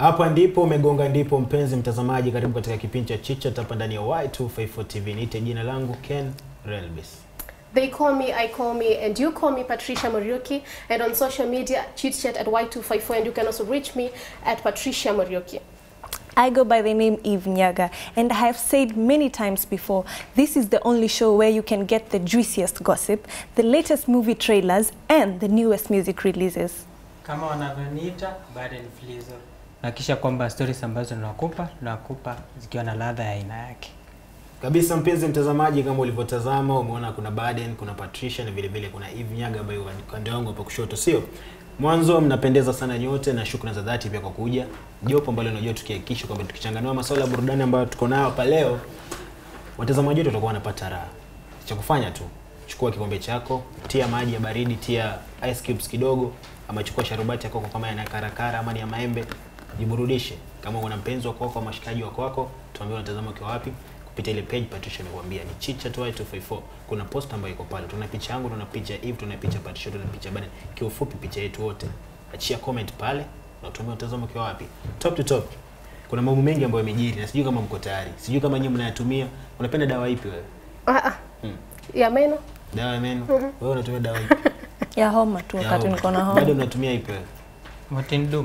Hapa ndipo umegonga ndipo mpenzi mtazamaji, karibu katika kipindi cha Chitchat hapa ndani ya Y254 TV. Niite jina langu Ken Relbis. They call me, I call me, and you call me Patricia Morioki. And on social media, Chitchat at Y254, and you can also reach me at Patricia Morioki. I go by the name Eve Nyaga, and I have said many times before, this is the only show where you can get the juiciest gossip, the latest movie trailers, and the newest music releases. Kama wanavyoniita Baden Flizo. Na kisha kwamba stories ambazo nakupa zikiwa na ladha ya aina yake. Kabisa mpenzi mtazamaji, kama ulivyotazama umeona kuna Baden, kuna Patricia na vile vile kuna Eve Nyaga ambaye kando yangu hapo kushoto, sio? Mwanzo mnapendeza sana nyote na shukrani za dhati pia kwa kuja. Jopo ambalo unajua tukihakikisha kwamba tukichanganua masuala ya burudani ambayo tuko nayo hapa leo, watazamaji wetu watakuwa wanapata raha. Cha kufanya tu, chukua kikombe chako, tia maji ya baridi, tia ice cubes kidogo, ama chukua sharubati yako kama yana karakara ama ni ya maembe, jiburudishe. Kama una mpenzi wako au mashikaji wako, tuambie unatazama ukiwa wapi kupitia ile page Patricia amekwambia ni Chitchat Y254. Kuna post ambayo iko pale. Tuna picha yangu, tuna picha Eve, tuna picha Patricia, tuna picha Baden. Kiufupi picha yetu wote. Achia comment pale na tuambie unatazama ukiwa wapi. Top to top. Kuna mambo mengi ambayo yamejiri na sijui kama mko tayari. Sijui kama nyinyi mnayatumia. Unapenda dawa ipi wewe? Ya meno. Dawa ya meno. Wewe unatumia dawa ipi? Ya homa tu wakati niko na homa. Bado unatumia ipi wewe? Motindum.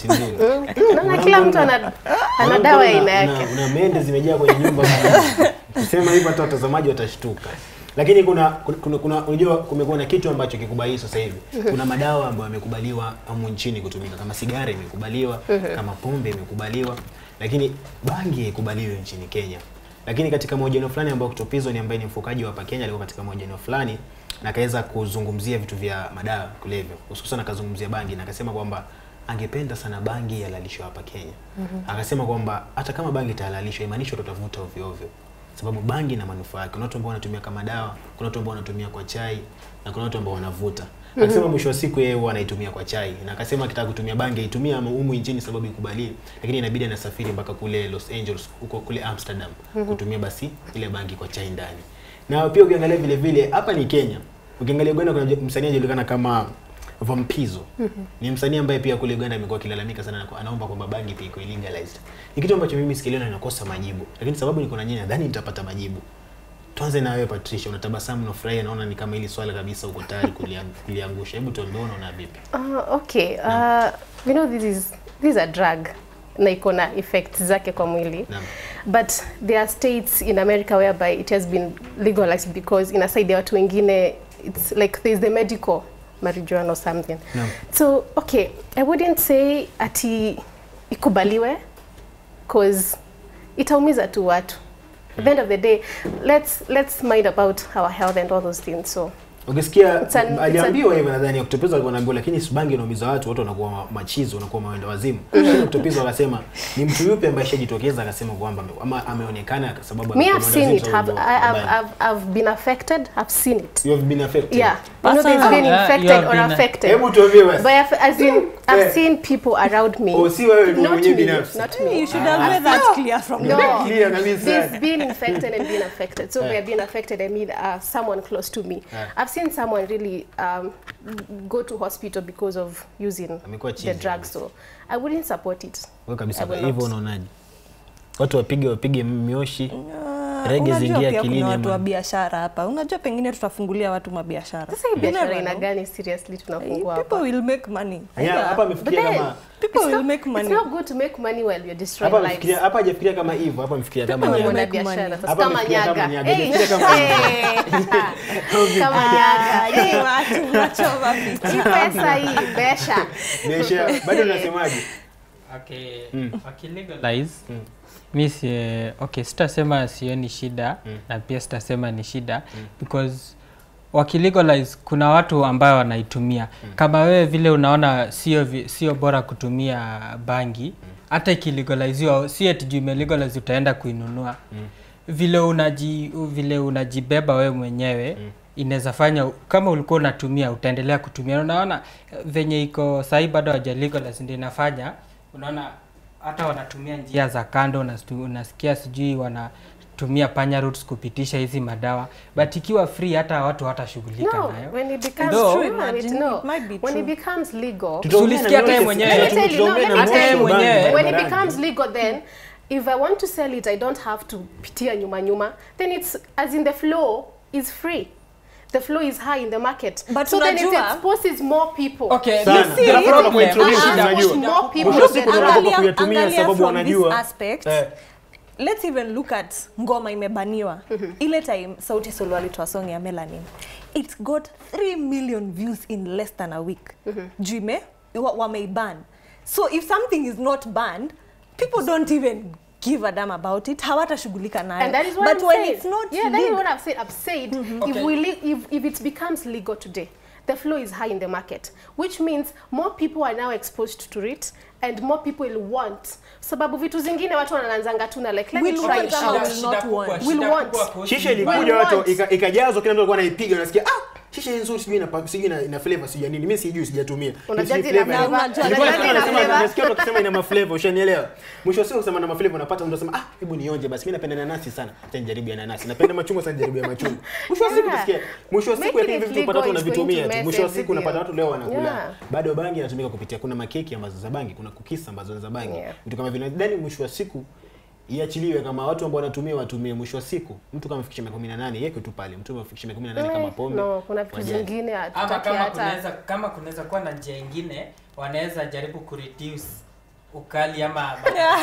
Na kila mtu ana dawa aina yake. Una mende zimejaa kwenye nyumba bana. Sema hivyo hata watazamaji watashtuka. Lakini kuna unajua kumekuwa na kitu ambacho kikubali sasa hivi. Kuna madawa ambayo yamekubaliwa humu nchini kutumika, kama sigara imekubaliwa, kama pombe imekubaliwa, lakini bangi haikubaliwi nchini Kenya. Lakini katika mahojiano fulani ambao Kutopizo ni ambaye ni mfukaji wa hapa Kenya, alikuwa katika mahojiano fulani na akaweza kuzungumzia vitu vya madawa kulevya, hususan akazungumzia bangi na akasema kwamba angependa sana bangi ihalalishwe hapa Kenya. Akasema kwamba hata kama bangi itahalalishwa imaanisha tutavuta ovyo ovyo, sababu bangi ina manufaa yake. Kuna watu ambao wanatumia kama dawa, kuna watu ambao wanatumia kwa chai na kuna watu ambao wanavuta. Akasema mwisho wa siku yeye huwa anaitumia kwa chai na akasema akitaka kutumia bangi aitumia humu nchini sababu ikubaliwe, lakini inabidi anasafiri mpaka kule Los Angeles huko kule Amsterdam kutumia basi ile bangi kwa chai ndani. Na pia ukiangalia vile vile hapa ni Kenya. Ukiangalia Uganda kuna msanii anajulikana kama Vampizo. Ni msanii ambaye pia kule Uganda amekuwa akilalamika sana na anaomba kwamba bangi pia iko legalized. Ni kitu ambacho mimi sikielewa na ninakosa majibu. Lakini sababu niko na nyinyi nadhani nitapata majibu. Tuanze na wewe Patricia, unatabasamu na furahi, naona ni kama hili swala kabisa uko tayari kuliangusha. Hebu tuambie unaona vipi? Okay. You know this is a drug. Na iko na effects zake kwa mwili. But there are states in America whereby it has been legalized because inasaidia watu wengine. It's like there's the medical marijuana or something. So okay, I wouldn't say ati ikubaliwe because itaumiza tu watu. At the end of the day, let's mind about our health and all those things. So ukisikia aliambiwa hivyo nadhani Kutopizo alikuwa anaambiwa, lakini bangi inaumiza watu wanakuwa machizo, wanakuwa maenda wazimu. Kutopizo akasema ni mtu yupi ambaye shajitokeza akasema kwamba ama ameonekana kwa sababu me I've seen it. I've been affected. I've seen it. You have been affected? Yeah. You know there's been infected or affected. Hebu tuambie basi. But as in I've seen people around me. Oh, si wewe mwenyewe binafsi. Not me. You should have made that clear from no. Clear kabisa. There's been infected and been affected. So we have been affected, I mean someone close to me. I've seen someone really go to hospital because of using the drug, so I wouldn't support it. Wewe kabisa hivyo unaonaje? Watu wapige mioshi. Rege zingia akilini ama watu wa biashara hapa. Unajua pengine tutafungulia watu mabiashara. Sasa hii biashara ina gani seriously tunafungua hapa? People will make money. Hapa amefikiria kama people will make money. It's not good to make money while you're destroying lives. Hapa hajafikiria kama hivyo, hapa amefikiria kama mwana biashara. Sasa kama Nyaga. Kama Nyaga. Hii watu wachova vipi? Pesa hii biashara. Bado unasemaje? Okay, wakilegalize okay, sitasema sioni shida na pia sitasema ni shida because wakilegalize kuna watu ambao wanaitumia. Kama wewe vile unaona sio bora kutumia bangi, hata ikilegaliziwa si eti juu imelegalize utaenda kuinunua. Vile unajibeba wewe mwenyewe inaweza fanya kama ulikuwa unatumia utaendelea kutumia. Unaona venye iko sahi bado hawajalegalize ndio inafanya unaona hata wanatumia njia za kando, unasikia sijui kutumia panya roots kupitisha hizi madawa, but ikiwa free hata watu hawatashughulika nayo. When it becomes Though, true, imagine, no. it might be When it true. becomes legal, Tulisikia hata yeye mwenyewe. Let me tell you, no, let me tell you, mwenyewe. when it becomes legal, then if I want to sell it, I don't have to pitia nyuma, then it's as in the flow is free. The flow is high in the market. But so then it unajua- exposes more people. Okay, Sana. you see, Alafu problem, tunapointroduce, shida unajua. Push more people Mwisho wa to the siku drug. tunaogopa kuyatumia sababu from wanajua. this aspect, let's even look at ngoma imebaniwa. Ile time Sauti Sol walitoa song ya Melanin. It got 3 million views in less than a week. Juu wameiban. So if something is not banned, people don't even give a damn about it. Hawatashughulika nayo. And that is what But I'm when saying. it's not yeah, that is legal, what I've said. I've said if it becomes legal today, the flow is high in the market, which means more people are now exposed to it and more people will want. Sababu vitu zingine watu wanaanzanga tu na like let me Will try want it ama out. will not want? Will want. Shisha ilikuja watu ikajazwa, kila mtu alikuwa anaipiga, unasikia shisha hii nzuri, sijui ina flavor, sijui nini, mimi sijui, sijatumia. Unajua Sijui ina flavor. flavor. Nilikuwa Unajua nasema, ina flavor. nasikia watu wakisema ina maflavor, ushanielewa? Mwisho wa siku kusema na maflavor unapata mtu anasema hebu nionje basi, mimi napenda nanasi sana, acha nijaribu ya nanasi. Napenda machungwa sana, nijaribu ya machungwa. Mwisho wa siku tusikia, mwisho wa siku hivi vitu unapata watu wanavitumia tu. Mwisho wa siku unapata watu leo wanakula. Bado bangi inatumika kupitia, kuna makeki ambazo za bangi, kuna cookies ambazo za bangi. Vitu kama vile ndani, mwisho wa siku iachiliwe kama watu ambao wanatumia watumie. Mwisho wa siku mtu kama afikisha 18 yeke tu pale, mtu afikisha 18 kama pombe. No, kuna vitu zingine ama hatutaki kama hata. kunaweza kuwa na njia nyingine, wanaweza jaribu kureduce ukali ama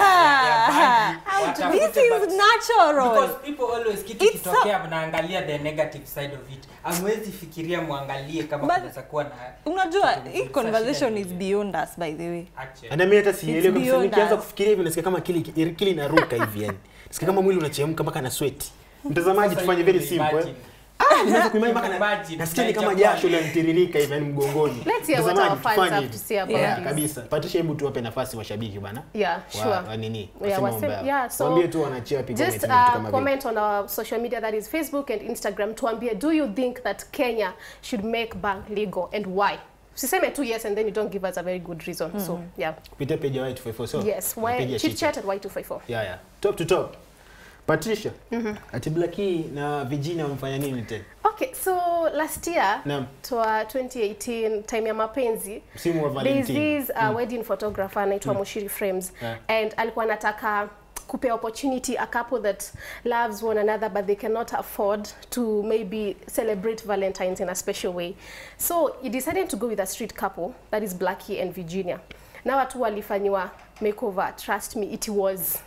this is natural. because people always kitu It's kitokea mnaangalia the negative side of it. Amwezi fikiria muangalie kama But- kunaweza kuwa na Unajua, kitu hii kizuri. conversation Shida is ni- beyond us, by the way. Actually. Ana mimi hata sielewi kabisa, beyond nikianza us. kufikiria hivi nasikia kama akili inaruka hivi yani. Nasikia kama mwili unachemka mpaka na sweat. Mtazamaji, Sasa tufanye hivi very simple. imagine. Naweza kuimagine mpaka Imagine, nasikia ni kama unaichapa jasho linanitiririka hivi yani mgongoni. Let's hear what Mtazamaji, our fans tufanye have hivi. to say about Yeah, this. kabisa. Patisha, hebu tuwape nafasi washabiki bana. Yeah, sure. Wa nini? Yeah, Wasema wasem- mbaya. yeah, so Waambie tu wanachia pigo just comment on our social media, that is Facebook and Instagram, tuambie, do you think that Kenya should make bank legal and why? Usiseme tu yes and then you don't give us a very good reason. So yeah, Kupitia page ya Y254 so. yes, Na page why ya chit Chicha. chat at Y254. Yeah. Top to top. Patricia. Ati Blackie na Virginia wamefanya nini tena? Okay, so last year Naam. to 2018 time ya mapenzi, Msimu wa there's Valentine. this wedding photographer anaitwa Mushiri Frames, Yeah. and alikuwa anataka kupe opportunity a couple that loves one another but they cannot afford to maybe celebrate Valentine's in a special way. So he decided to go with a street couple, that is Blackie and Virginia. Na watu walifanywa makeover, trust me, it was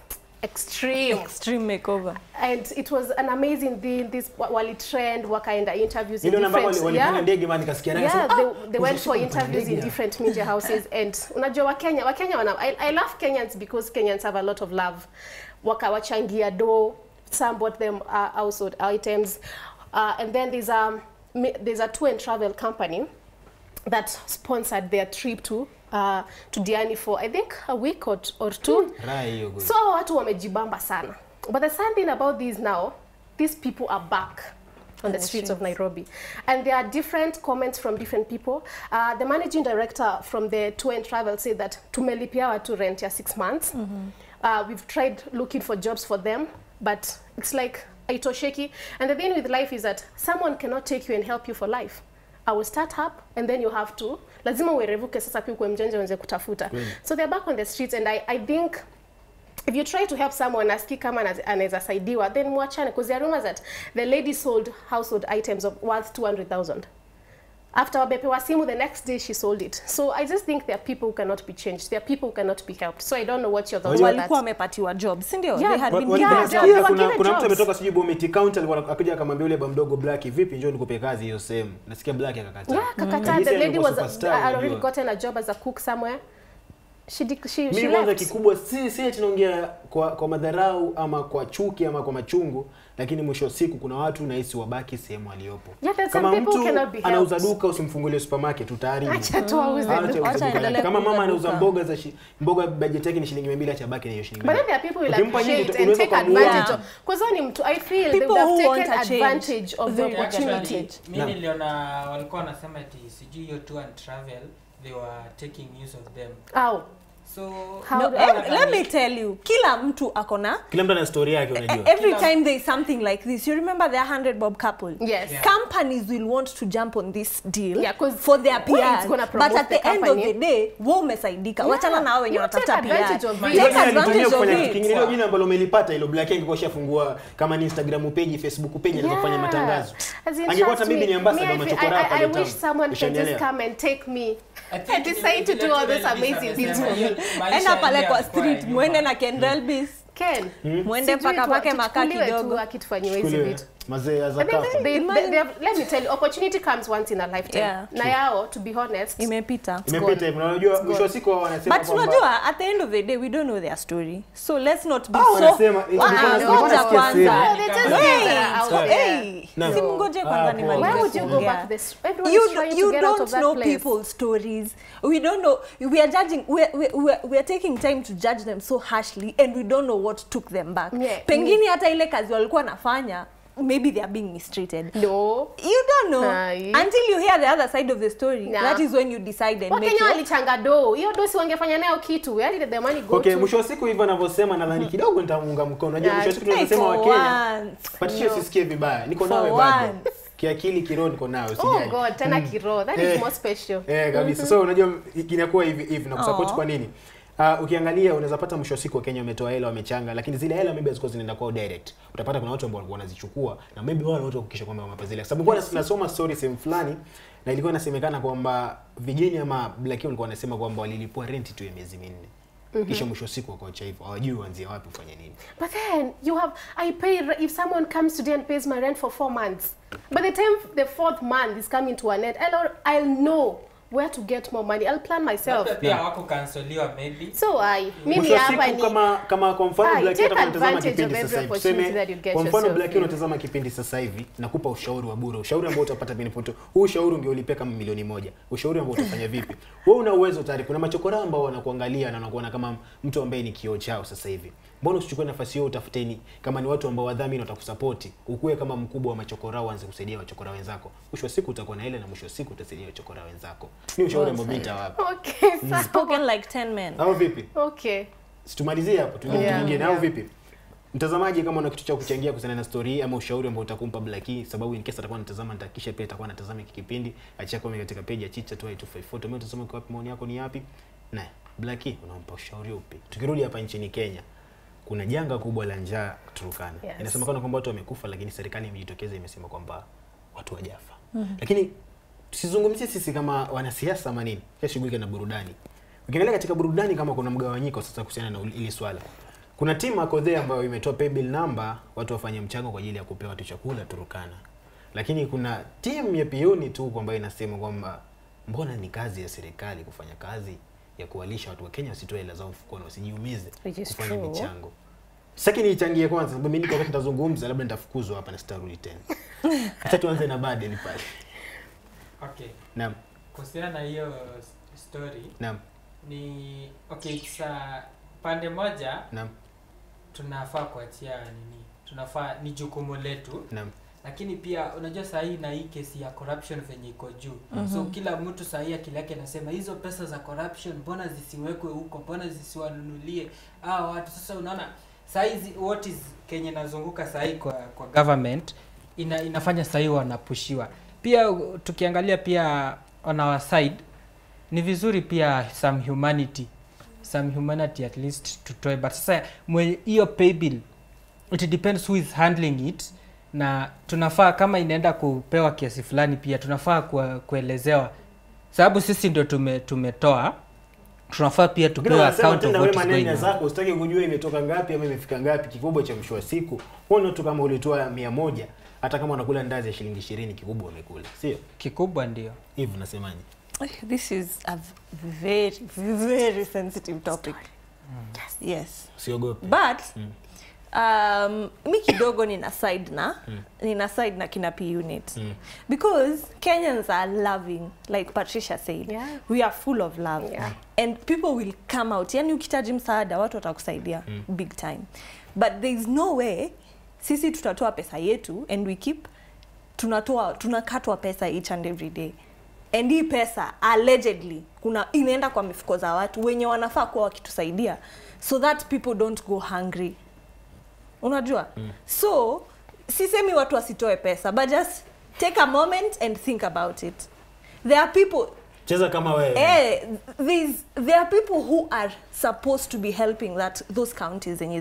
extreme Makeover. and it was an amazing thing. This wali trend, wakaenda interviews in Ndio namba different, walipanda ndege bana, nikasikia naye yeah, anasema, they went for usishuku interviews in ndege. different media houses and unajua Wakenya wana, I love Kenyans because Kenyans have a lot of love. Wakawachangia do, some bought them household items, and then there's a tour and travel company that sponsored their trip to Diani for I think a week or two. Raha hiyo good. So watu wamejibamba sana. But the sad thing about this now, these people are back on the streets of Nairobi. And there are different comments from different people. The managing director from the tour and travel said that tumelipia watu rent ya 6 months. We've tried looking for jobs for them, but it's like haitosheki. And the thing with life is that someone cannot take you and help you for life. I will start up and then you have to lazima uerevuke sasa pia kwa mjanja uanze kutafuta. So they're back on the streets and I think if you try to help someone aski kama anaweza saidiwa then muachane, because there are rumors that the lady sold household items of worth 200,000. After wabepewa simu, the next day she sold it. So I just think there are people who cannot be changed. There are people who cannot be helped. So I don't know what your thoughts on Walikuwa that. wamepatiwa jobs, si ndio? Yeah, They had wa- been wa- given yeah, jobs. yeah. kuna Wakiwa mtu jobs. ametoka sijui Bomiti County alikuwa akakuja akamwambia yule bamdogo Black, vipi njoo nikupe kazi hiyo sehemu. Nasikia Black akakataa. Yeah, Kakata, Kabisa the lady alikuwa was superstar, had already unajua. gotten a job as a cook somewhere. She Mimi kwanza left. kikubwa si tunaongea kwa madharau ama kwa chuki ama kwa machungu, lakini mwisho wa siku kuna watu nahisi wabaki sehemu waliopo. Yeah, there's Kama some people mtu cannot be helped. anauza duka usimfungulie supermarket utaharibu. Acha tu auze. Acha Acha uze duka endelee lake. Kama kuuza mama anauza duka. mboga mboga budget yake ni shilingi 200, acha baki na hiyo shilingi. But then there are people who will Ukimpa nyingi, appreciate and unaweza take ukamuua. advantage of. Because when mtu, I feel they People would have who want taken a change. advantage of the They want opportunity. advantage. Mimi niliona walikuwa wanasema ati sijui hiyo tour and travel they were taking use of them. Au. So let me tell you, kila mtu akona, kila mtu ana story yake unajua. Every time there is something like this, you remember the 100 bob couple? Yes. Yeah. Companies will want to jump on this deal, Yeah, 'cause for their who is PR. gonna But promote at the the end of company? the day, wewe umesaidika. Wachana na hao wenye You take wanatafuta PR. advantage of it. Take Yes, advantage of kufanya it. kingine. Hilo jina ambalo umelipata hilo Black Ink koshafungua kama ni Instagram page, Facebook page, anaweza kufanya matangazo. As in, Angekuwa trust hata bibi me, ni ambassador me, wa machokora hapa I leo wish town. someone can just Ushanielewa? come and take me I think and decide to do all those amazing things for me. Enda pale kwa street, muende na Ken Relbis. Ken, Mwende sijui paka tu- pake makaa tuchukuliwe tu kidogo. akitufanyiwa hizi Chukuliwe vitu. mazee za But kafu. let me tell you, opportunity comes once in a lifetime. Yeah. Na yao, to be honest, Imepita. Imepita hivyo. Unajua mwisho wa siku wao wanasema But kwamba unajua, at the end of the day, we don't know their story. So let's not be so... wanasema Ngoja kwanza. they just things that are out there. Hey, No. simngoje kwanza ni Why Why would you go kuongea. back this? Everyone is trying You to get out of don't that know place. people's stories. We don't know. We are judging. We are taking time to judge them so harshly, and we don't know what took them back. Yeah. Pengine hata ile kazi walikuwa nafanya, maybe they are being mistreated. No. You don't know Aye. until you hear the other side of the story. Nah. That is when you decide and make Wakenya your... walichanga do. Hiyo do si wangefanya nayo kitu. Where did the money go Okay, to? mwisho wa siku hivyo anavyosema nadhani kidogo nitamuunga mkono. Unajua mwisho wa siku Hey, tunasema for wa Kenya. once. Patricia usisikie vibaya. Niko For nawe bado. once. Kiakili kiroho niko nawe Oh usijali. God, tena kiro. That is more special. Kabisa. So unajua inakuwa hivi na kusupport Aw. kwa nini? Ukiangalia unaweza pata mwisho wa siku wa Kenya wametoa hela wamechanga, lakini zile hela maybe ziko zinaenda kwao direct. Utapata kuna watu ambao walikuwa wanazichukua na maybe wale watu kuhakikisha kwamba wamepata zile. Sababu kwa nasoma story sehemu fulani na ilikuwa inasemekana kwamba vijeni ama Black walikuwa wanasema kwamba walilipua rent tu ya miezi minne. Kisha mwisho wa siku wakaacha hivyo. Hawajui waanzie wapi kufanya nini. But then you have, I pay, if someone comes today and pays my rent for 4 months, by the time the 4th month is coming to an end, I'll know where to get more money. I'll plan myself. Labda pia hawako canceliwa maybe. So mimi Mwisho wa hapa siku ni kama kwa mfano Black take Ink anatazama advantage kipindi of sasa every hivi. opportunity that you Tuseme get kwa mfano yourself Black Ink in. unatazama kipindi sasa hivi nakupa ushauri wa bure. Ushauri ambao utapata benefit. Huu ushauri ungeulipia kama milioni 1. Ushauri ambao utafanya vipi? Wewe una uwezo tayari. Kuna machokora ambao wanakuangalia na wanakuona kama mtu ambaye ni kioo chao sasa hivi. Mbona usichukue nafasi hiyo utafuteni kama ni watu ambao wadhamini watakusupport. Ukue kama mkubwa wa machokora uanze kusaidia machokora wenzako. Mwisho wa siku utakuwa na ile na mwisho wa siku utasaidia machokora wenzako. Ni ushauri ambao mimi nitawapa. Okay, sawa. Spoken like 10 men. Au vipi? Okay. Situmalizie hapo, tuingie Yeah, kingine au yeah. vipi? Mtazamaji, kama una kitu cha kuchangia kuhusiana na story hii ama ushauri ambao utakumpa Black Ink, sababu in case atakuwa anatazama nitahakikisha pia atakuwa anatazama hiki kipindi, achia comment katika page ya Chicha 254. Tumeo tazama kwa wapi, maoni yako ni yapi? Na Black Ink unampa ushauri upi? Tukirudi hapa nchini Kenya, kuna janga kubwa la njaa Turkana. Yes. Inasemekana kwamba watu wamekufa, lakini serikali imejitokeza imesema kwamba watu wajafa. Lakini tusizungumzie sisi kama wanasiasa ama nini. Shughulika na burudani. Ukiangalia katika burudani kama kuna mgawanyiko sasa kuhusiana na ile swala. Kuna timu Akodhe ambayo imetoa paybill number watu wafanye mchango kwa ajili ya kupewa watu chakula Turkana. Lakini kuna timu ya Pioni tu ambayo inasema kwamba mbona ni kazi ya serikali kufanya kazi ya kuwalisha watu wa Kenya wasitoe hela zao mfukoni wasijiumize Which is kufanya true. michango. Sasa nichangie kwanza sababu mimi niko wakati nitazungumza labda nitafukuzwa hapa na sitarudi tena. Acha tuanze na Baden pale. Okay. Naam. Kuhusiana na hiyo story Naam. ni okay, sa pande moja Naam. tunafaa kuachia nini? Tunafaa ni jukumu letu. Naam. Lakini pia unajua saa hii na hii kesi ya corruption venye iko juu. So kila mtu saa hii akili yake anasema hizo pesa za corruption mbona zisiwekwe huko? Mbona zisiwanunulie watu? Sasa unaona saa hizi what is Kenya nazunguka saa hii kwa government inafanya saa hii wanapushiwa. Pia tukiangalia pia on our side ni vizuri pia some humanity at least tutoe, but sasa hiyo pay bill it depends who is handling it, na tunafaa kama inaenda kupewa kiasi fulani pia tunafaa kuelezewa, sababu sisi ndio tumetoa, tunafaa pia tupewe account of what is going on. Zako usitaki kujua imetoka ngapi ama imefika ngapi. Kikubwa cha mwisho wa siku huona tu kama ulitoa 100 hata kama unakula ndazi ya shilingi 20 kikubwa umekula, sio kikubwa ndio hivi. Nasemaje? This is a very, very sensitive topic. Yes. Usiogope. But mi kidogo nina side na kina P unit. Because Kenyans are loving, like Patricia said. Yeah. We are full of love. Yeah. And people will come out. Yani ukitaji msaada watu watakusaidia big time. But there is no way sisi tutatoa pesa yetu and we keep tunakatwa pesa each and every day. and hii pesa allegedly kuna inaenda kwa mifuko za watu wenye wanafaa kuwa wakitusaidia so that people don't go hungry. Unajua? So sisemi watu wasitoe pesa, but just take a moment and think about it. There are people cheza kama wewe. There are people who are supposed to be helping those counties zenye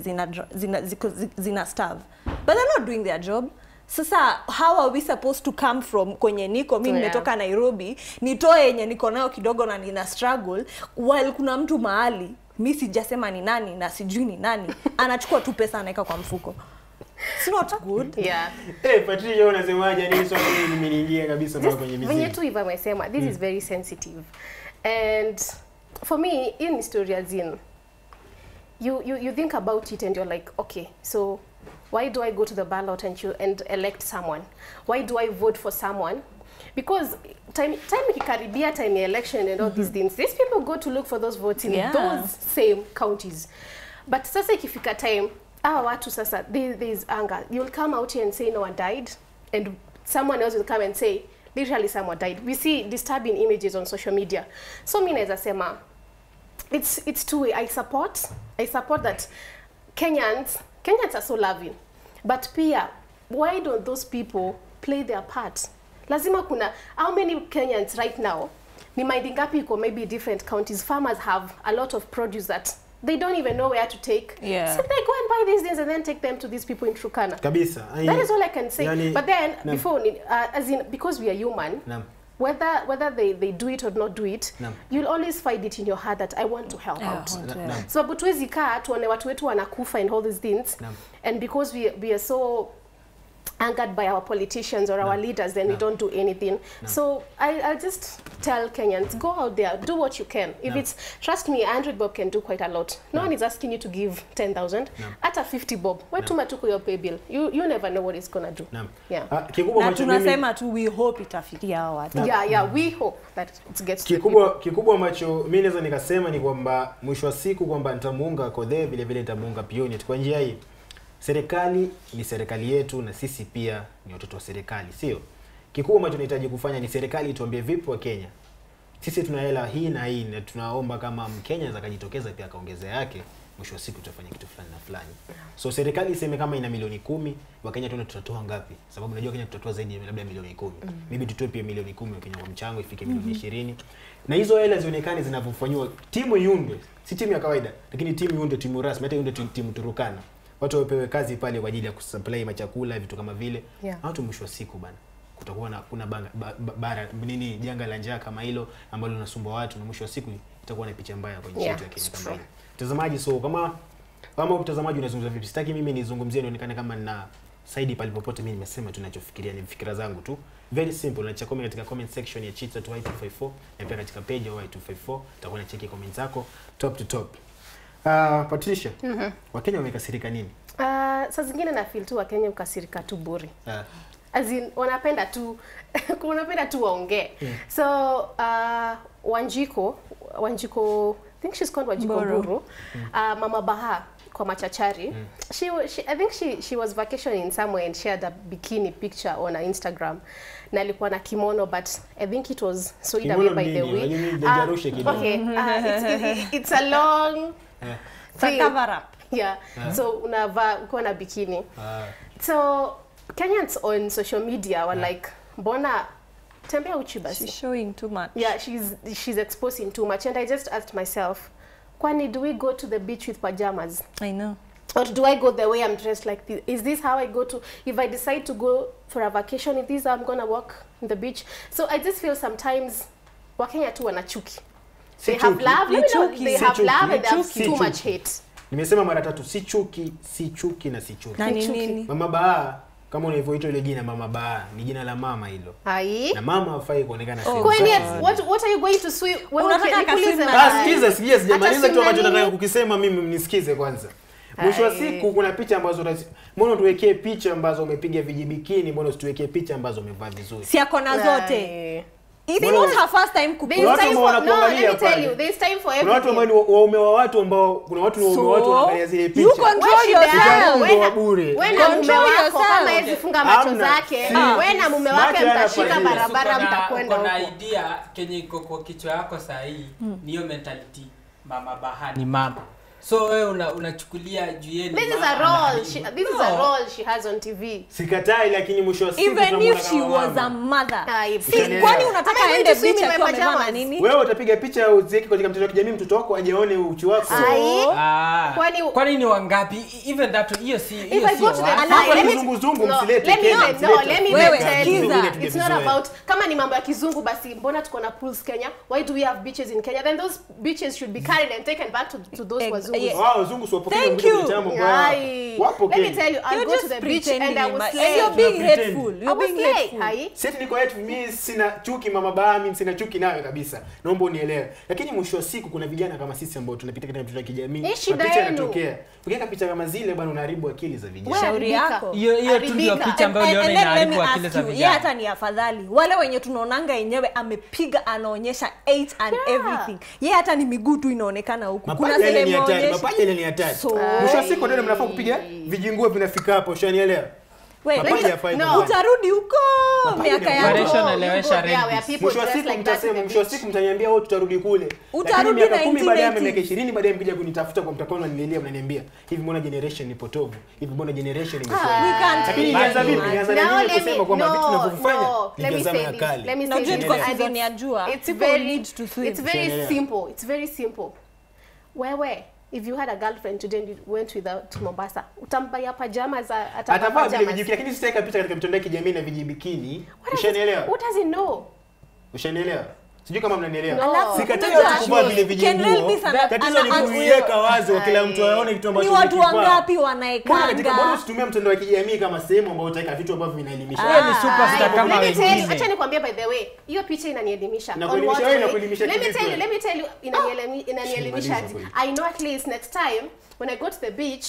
zina starve, but they're not doing their job. Sasa how are we supposed to come from kwenye niko mimi nimetoka Nairobi nitoe yenye niko nayo kidogo na nina struggle while kuna mtu mahali mimi sijasema ni nani na sijui ni nani anachukua tu pesa anaweka kwa mfuko. It's not good. Yeah. Patricia unasemaje? Nini swali hili limeingia kabisa mpaka kwenye muziki. Venye tu Eva amesema, this is very sensitive. And for me, in historia zin, you think about it and you're like, okay, so why do I go to the ballot and elect someone? Why do I vote for someone? Because time ikikaribia time election and all these things, these people go to look for those votes in those same counties. But sasa ikifika time, watu sasa, there is anger. You'll come out here and say no one died, and someone else will come and say literally someone died. We see disturbing images on social media. So mimi naweza sema it's two way. I support that Kenyans are so loving, but pia why don't those people play their part? Lazima kuna, how many Kenyans right now, ni minding ngapi iko maybe different counties, farmers have a lot of produce that they don't even know where to take. Yeah. So they go and buy these things and then take them to these people in Turkana. Kabisa. That is all I can say. Yani, but then before as in, because we are human, whether they do it or not do it, you'll always find it in your heart that I want to help out. So but tuwezi kaa tuone watu wetu wanakufa and all these things, and because we are so angered by our politicians or our leaders, then we don't do anything. So I'll just tell Kenyans, go out there, do what you can. If it's, trust me, 100 bob can do quite a lot. No one is asking you to give 10,000. At a 50 bob, where tuma tuko your pay bill, you never know what it's gonna do. Yeah. Na tunasema tu we hope itafikia hao watu. Yeah, we hope that it gets to kikubwa ambacho mimi naweza nikasema ni kwamba mwisho wa siku kwamba nitamuunga Kodhe vile vile nitamuunga Pioneer kwa njia hii. Serikali ni serikali yetu na sisi pia ni watoto wa serikali, sio? Kikubwa ambacho tunahitaji kufanya ni serikali tuambie vipi wa Kenya. Sisi tuna hela hii na hii na tunaomba kama Mkenya akajitokeza pia akaongeza yake, mwisho wa siku tutafanya kitu fulani na fulani. So serikali iseme kama ina milioni 10, wa Kenya tutatoa ngapi? Sababu najua Kenya tutatoa zaidi ya labda milioni 10. Maybe tutoe pia milioni 10 wa Kenya kwa mchango ifike milioni 20. Na hizo hela zionekane zinavyofanywa timu iundwe, si timu ya kawaida, lakini timu iundwe, timu rasmi, hata iundwe timu Turukana. Watu wapewe kazi pale kwa ajili ya kusupply machakula vitu kama vile. Watu mwisho wa siku bana kutakuwa na kuna bara nini janga la njaa kama hilo ambalo linasumbua watu na mwisho wa siku itakuwa na picha mbaya kwa nchi yetu ya Kenya kama hiyo. Mtazamaji, so kama mtazamaji unazungumza vipi? Sitaki mimi nizungumzie nionekane kama nina side pale popote, mimi nimesema tunachofikiria ni fikira zangu tu. Very simple. Unaacha comment katika comment section ya Chitsa to Y254 na pia katika page ya Y254 utakuwa na cheki comments zako top to top. Patricia, Wakenya wamekasirika nini? Saa zingine na feel tu Wakenya ukasirika tu bure. As in wanapenda tu waongee. So Wanjiko, I think she's called Wanjiko Mburu. Mama Baha kwa Machachari. I think she was vacationing somewhere and shared a bikini picture on her Instagram. Na alikuwa na kimono, but I think it was sewed away by the way. Okay, it's a long cover up. Yeah. So unavaa uko na bikini. So Kenyans on social media were like, mbona tembea uchi basi? She's showing too much. Yeah, she's exposing too much, and I just asked myself, kwani do we go to the beach with pajamas? I know. Or do I go the way I'm dressed like this? Is this how I go to, if I decide to go for a vacation, is this how I'm gonna walk in the beach? So I just feel sometimes Wakenya tu wanachuki. They have love, they have love and they have too much hate. Nimesema mara tatu, si chuki na si chuki. Nini? Mama Baha, kama unavyoita ile jina Mama Baha, ni jina la mama hilo. Hai. Na mama hafai kuonekana sehemu. Kwani what are you going to swim? Sikiza, sijamaliza kitu ambacho nataka kukisema mimi, mnisikize kwanza. Mwisho wa siku kuna picha ambazo mbona tuwekee picha ambazo umepiga vijibikini, mbona usituwekee picha ambazo umevaa vizuri? Si akona zote. It's not her first time There's watu time ambao for, no, wanakuangalia let me tell pale. you, there's time for Kuna watu ambao everything. ni waume wa watu ambao kuna watu ni waume wa watu wanaangalia zile picha. You control yourself. Ndio wa bure. Wewe na mume Control wako yourself. kama hawezi funga macho Hamna. zake, Si. wewe na mume wake Macho yana mtashika fadhili. barabara mtakwenda Uko na huko. idea kenye iko kwa kichwa yako saa hii ni hiyo mentality mama bahani mama. So wewe unachukulia juu yenu. This is a role. This is a role she has on TV. Sikatai, lakini mwisho wa siku Even tunamuona if she kama was mama. a mother. Si, Kwani unataka Am I going aende to swim beach in my akiwa amevaa pajamas? nini? Wewe utapiga picha uziweke katika mtandao wa kijamii, mtoto wako ajione uchi wako. Ai. Kwani ni wangapi? Even that hiyo si If hiyo I go to the sio. Hapa let ni me- zunguzungu, no, msilete let me Kenya, even- msilete. no, let me Wewe, even tell you, sikiza. it's not about kama ni mambo ya kizungu basi mbona tuko na pools Kenya? Why do we have beaches in Kenya? Then those beaches should be carried and taken back to those wazungu. yeah. Wao wazungu sio wapokea Thank mtu you. kwenye tambo kwa. Ai. Wapo Let me Kenya. tell you, I'll You're go to just the beach and pretending, I will and slay. you're being Pretend. hateful. I You're will being slay. hateful. Hai. Sisi niko yetu, mimi sina chuki mama baa, mimi sina chuki nawe kabisa. Naomba unielewe. Lakini mwisho wa siku kuna vijana kama sisi ambao tunapita katika mitandao ya kijamii. Hii shida Mapicha yenu. yanatokea. Ukiweka picha kama zile bwana unaharibu akili za vijana. Wewe Shauri haribika. yako. Hiyo tu ndio Haribika. picha ambayo uliona And then let inaharibu me akili ask za you, yeye vijana. hata ni afadhali wale wenye tunaonanga yenyewe amepiga anaonyesha 8 and everything. Yeye hata ni miguu tu inaonekana huku. Mapaja ile ni hatari, mapaja ile ni hatari. So- Mwisho wa siku ndio mnafaa kupiga vijinguo vinafika hapo, ushanielewa? Wait, Mapaja let- hafai no. kuvaa. utarudi huko Mapaja miaka ni ya Generation You go elewesha there where rabies. people Mwisho wa dress siku like that in mtasema, the mwisho wa beach. siku mtaniambia wewe tutarudi kule. Utarudi Lakini miaka 10 baadaye, 1980s. miaka 20 baadaye mkija kunitafuta kwa mtakao mnanilia, mnaniambia hivi mbona generation ni potovu? Hivi mbona generation imekuwa? We can't Lakini be ilianza vipi? mad. Ilianza Now na nini let me- kusema kwamba vitu tunavyofanya no, ni let me vya zama say ya this. kale. Let me Na say jua this. tuko And season it's- ya jua. It's People very need to swim. It's very Sielewa. simple. It's very simple. Wewe, if you had a girlfriend today and you went without Mombasa, utambaya pajamas Atavaa vile vijibikini, lakini sitaweka picha katika mitandao ya kijamii na vijibikini. Ushanielewa? What does he know? Ushanielewa? Sijui kama mnanielewa. No. Sikatai Unajua, watu kuvaa vile Can really vijinguo. be some- Tatizo ni ana- kuiweka wazi wa kila mtu aone kitu ambacho Ni watu umekivaa. wangapi Mbona katika mbona wanaekanga? usitumie mtandao wa kijamii kama sehemu ambayo utaweka vitu ambavyo vinaelimisha? Wewe ni superstar Ai, kama let me tell you, wengine. acha nikwambie by the way, hiyo picha inanielimisha. Inakuelimisha On what wewe, way? inakuelimisha Let me kivipi tell you, wewe? let me tell you, inanielimisha. Shamaliza kweli. I know at least next time when I go to the beach,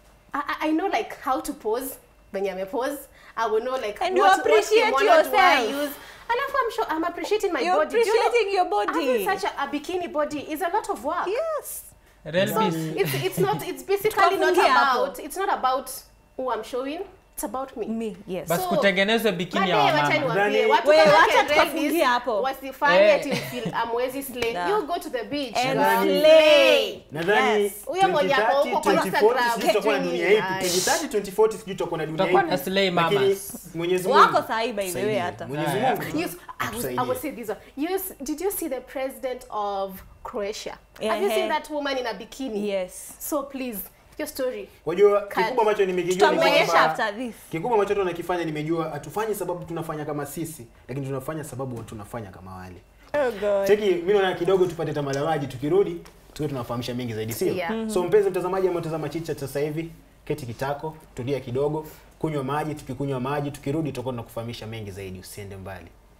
I know like how to pose, venye amepose. I will know like And you what appreciate kimono do I yourself. use. Alafu I'm appreciating my You're body. Do you know, appreciating your body. having such a bikini body is a lot of work. Yes. Rabies. It's basically not Tukafungia hapo. about, it's not about who I'm showing, it's about me. Me, yes. Basi kutengenezwe bikini ya Baadaye wacha wamama. niwaambie, Nadhani- watu Wewe, kama wacha Ken tukafungie Davis hapo. wasifanye ati feel amwezi slay. Da. You go to the beach. And Nadhani- slay. Nadhani Yes. Huyo mmoja ako huko kwa 2030, Instagram, sijui tutakuwa na dunia Ai. ipi. 2030, 2040 sijui tutakuwa na dunia Tutakuwa ipi. na slay Lakini mamas. Mwenyezi Mungu Wako sahi by the way tusaidie. hata. Mwenyezi Aya. Mungu Yes, I will say this one. Did you see the president of Croatia? Yeah, Have you seen yeah. that woman in a bikini? Yes. So please, your story. Wajua Kali. kikubwa ambacho nimekijua ni Tutamuonyesha kwamba after this. kikubwa ambacho tunakifanya nimejua hatufanyi sababu tunafanya kama sisi, lakini tunafanya sababu tunafanya kama wale. Oh God. Cheki, mimi naona kidogo tupate tamaa la maji, tukirudi tuwe tunafahamisha mengi zaidi, sio? Yeah. So mpenzi mtazamaji ambaye unatazama Chicha sasa hivi, keti kitako, tulia kidogo, kunywa maji, tukikunywa maji tukirudi tutakuwa tunakufahamisha mengi zaidi, usiende mbali.